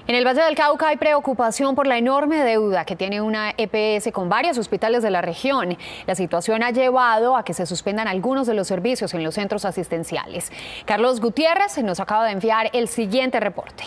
En el Valle del Cauca hay preocupación por la enorme deuda que tiene una EPS con varios hospitales de la región. La situación ha llevado a que se suspendan algunos de los servicios en los centros asistenciales. Carlos Gutiérrez nos acaba de enviar el siguiente reporte.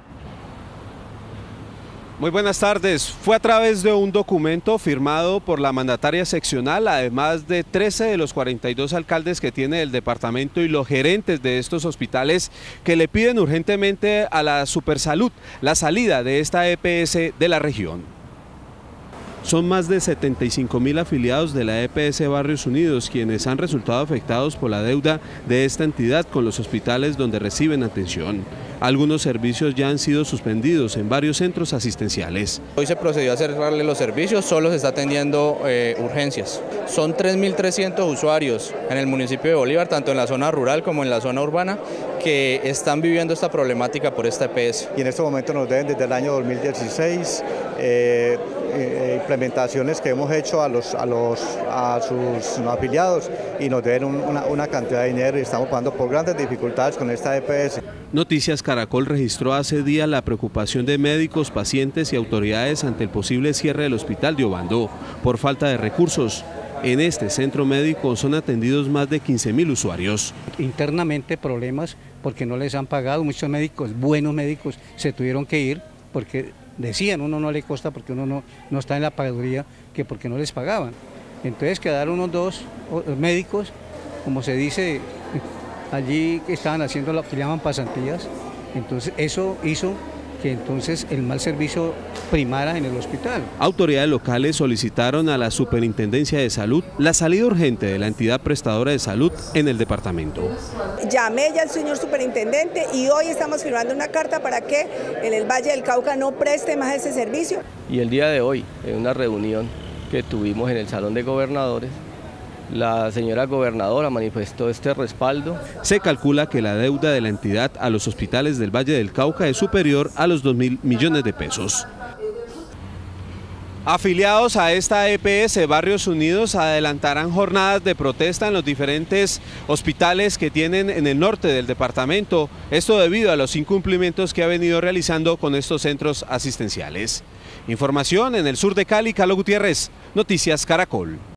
Muy buenas tardes. Fue a través de un documento firmado por la mandataria seccional, además de 13 de los 42 alcaldes que tiene el departamento y los gerentes de estos hospitales, que le piden urgentemente a la Supersalud la salida de esta EPS de la región. Son más de 75.000 afiliados de la EPS Barrios Unidos quienes han resultado afectados por la deuda de esta entidad con los hospitales donde reciben atención. Algunos servicios ya han sido suspendidos en varios centros asistenciales. Hoy se procedió a cerrarle los servicios, solo se está atendiendo urgencias. Son 3.300 usuarios en el municipio de Bolívar, tanto en la zona rural como en la zona urbana, que están viviendo esta problemática por esta EPS. Y en este momento nos deben desde el año 2016 implementaciones que hemos hecho a sus afiliados y nos deben una cantidad de dinero y estamos pasando por grandes dificultades con esta EPS. Noticias Caracol registró hace días la preocupación de médicos, pacientes y autoridades ante el posible cierre del hospital de Obando por falta de recursos. En este centro médico son atendidos más de 15.000 usuarios. Internamente problemas porque no les han pagado, muchos médicos, buenos médicos, se tuvieron que ir porque decían uno no le costa porque uno no está en la pagaduría, que porque no les pagaban. Entonces quedaron unos dos médicos, como se dice, allí que estaban haciendo lo que llaman pasantías. Entonces eso hizo que entonces el mal servicio primara en el hospital. Autoridades locales solicitaron a la Superintendencia de Salud la salida urgente de la entidad prestadora de salud en el departamento. Llamé ya al señor superintendente y hoy estamos firmando una carta para que en el Valle del Cauca no preste más ese servicio. Y el día de hoy, en una reunión que tuvimos en el Salón de Gobernadores, la señora gobernadora manifestó este respaldo. Se calcula que la deuda de la entidad a los hospitales del Valle del Cauca es superior a los 2.000 millones de pesos. Afiliados a esta EPS Barrios Unidos adelantarán jornadas de protesta en los diferentes hospitales que tienen en el norte del departamento. Esto debido a los incumplimientos que ha venido realizando con estos centros asistenciales. Información en el sur de Cali, Carlos Gutiérrez, Noticias Caracol.